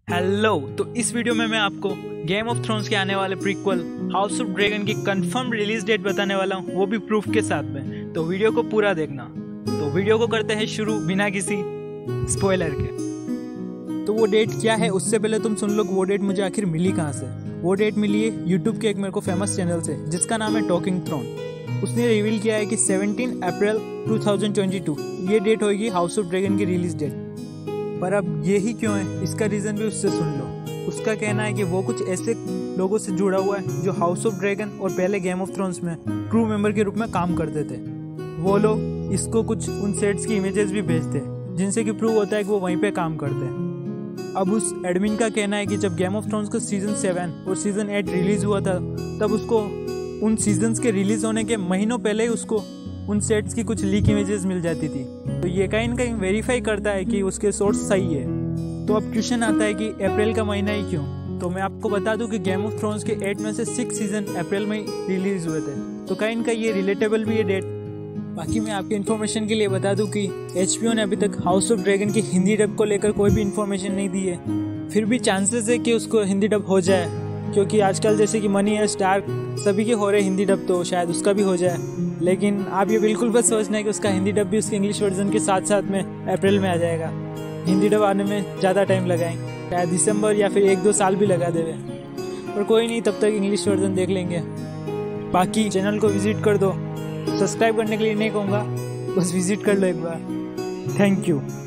Hello. तो इस video में मैं आपको गेम ऑफ थ्रोन्स के आने वाले प्रीक्वल हाउस ऑफ ड्रैगन की कंफर्म रिलीज डेट बताने वाला हूँ, वो भी प्रूफ के साथ में। तो वीडियो को पूरा देखना। तो वीडियो को करते हैं शुरू बिना किसी स्पॉइलर के। तो वो डेट क्या है उससे पहले तुम सुन लो वो डेट मुझे आखिर मिली कहाँ से। वो डेट मिली है यूट्यूब के एक मेरे को फेमस चैनल से जिसका नाम है टॉकिंग थ्रोन। उसने रिवील किया है कि 17 अप्रैल 2022 ये डेट होगी हाउस ऑफ ड्रैगन की रिलीज डेट। पर अब यही क्यों है इसका रीज़न भी उससे सुन लो। उसका कहना है कि वो कुछ ऐसे लोगों से जुड़ा हुआ है जो हाउस ऑफ ड्रैगन और पहले गेम ऑफ थ्रोन्स में क्रू मेंबर के रूप में काम करते थे। वो लोग इसको कुछ उन सेट्स की इमेजेस भी भेजते हैं जिनसे कि प्रूव होता है कि वो वहीं पे काम करते हैं। अब उस एडमिन का कहना है कि जब गेम ऑफ थ्रोन्स का सीजन 7 और सीजन 8 रिलीज हुआ था तब उसको उन सीजन्स के रिलीज होने के महीनों पहले ही उसको उन सेट्स की कुछ लीक इमेजेस मिल जाती थी। तो ये कहीं ना कहीं वेरीफाई करता है कि उसके सोर्स सही है। तो अब क्वेश्चन आता है कि अप्रैल का महीना ही क्यों। तो मैं आपको बता दूं कि गेम ऑफ थ्रोन्स के 8 में से 6 सीजन अप्रैल में रिलीज हुए थे। तो कहीं का ये रिलेटेबल भी है डेट। बाकी मैं आपकी इन्फॉर्मेशन के लिए बता दूं कि HBO ने अभी तक हाउस ऑफ ड्रैगन की हिंदी डब को लेकर कोई भी इन्फॉर्मेशन नहीं दी है। फिर भी चांसेस है कि उसको हिंदी डब हो जाए, क्योंकि आजकल जैसे कि मनी है स्टार सभी के हो रहे हिंदी डब, तो शायद उसका भी हो जाए। लेकिन आप ये बिल्कुल बस सोचना है कि उसका हिंदी डब भी उसके इंग्लिश वर्जन के साथ साथ में अप्रैल में आ जाएगा। हिंदी डब आने में ज़्यादा टाइम लगाएंगे, शायद दिसंबर या फिर 1-2 साल भी लगा देवे। पर कोई नहीं, तब तक इंग्लिश वर्जन देख लेंगे। बाकी चैनल को विजिट कर दो। सब्सक्राइब करने के लिए नहीं कहूँगा, बस विजिट कर लो एक बार। Thank you.